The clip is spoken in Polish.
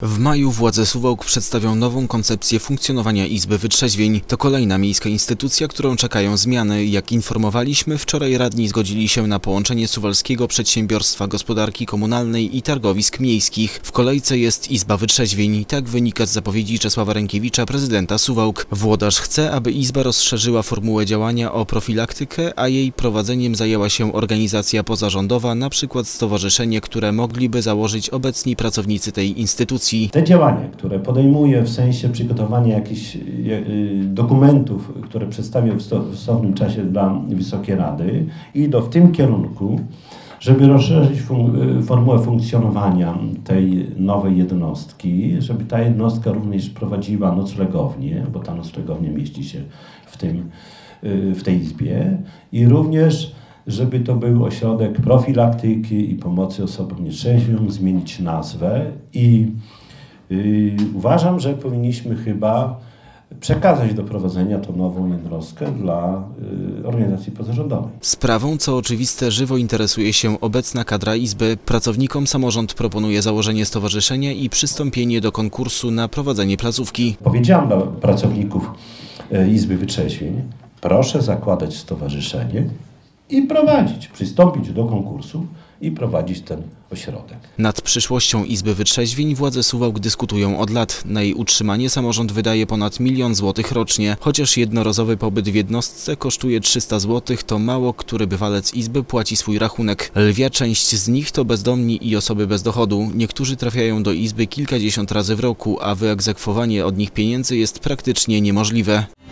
W maju władze Suwałk przedstawią nową koncepcję funkcjonowania Izby Wytrzeźwień. To kolejna miejska instytucja, którą czekają zmiany. Jak informowaliśmy, wczoraj radni zgodzili się na połączenie Suwalskiego Przedsiębiorstwa Gospodarki Komunalnej i Targowisk Miejskich. W kolejce jest Izba Wytrzeźwień. Tak wynika z zapowiedzi Czesława Rękiewicza, prezydenta Suwałk. Włodarz chce, aby Izba rozszerzyła formułę działania o profilaktykę, a jej prowadzeniem zajęła się organizacja pozarządowa, np. stowarzyszenie, które mogliby założyć obecni pracownicy tej instytucji. Te działania, które podejmuje w sensie przygotowania jakichś dokumentów, które przedstawię w stosownym czasie dla Wysokiej Rady, idą w tym kierunku, żeby rozszerzyć formułę funkcjonowania tej nowej jednostki, żeby ta jednostka również prowadziła noclegownię, bo ta noclegownia mieści się w tej izbie, i również żeby to był ośrodek profilaktyki i pomocy osobom nietrzeźwym, zmienić nazwę i uważam, że powinniśmy chyba przekazać do prowadzenia tą nową jednostkę dla organizacji pozarządowej. Sprawą, co oczywiste, żywo interesuje się obecna kadra Izby. Pracownikom samorząd proponuje założenie stowarzyszenia i przystąpienie do konkursu na prowadzenie placówki. Powiedziałam dla pracowników Izby Wytrzeźwień: proszę zakładać stowarzyszenie i przystąpić do konkursu i prowadzić ten ośrodek. Nad przyszłością Izby Wytrzeźwień władze Suwałk dyskutują od lat. Na jej utrzymanie samorząd wydaje ponad 1 000 000 złotych rocznie. Chociaż jednorazowy pobyt w jednostce kosztuje 300 zł, to mało który bywalec Izby płaci swój rachunek. Lwia część z nich to bezdomni i osoby bez dochodu. Niektórzy trafiają do Izby kilkadziesiąt razy w roku, a wyegzekwowanie od nich pieniędzy jest praktycznie niemożliwe.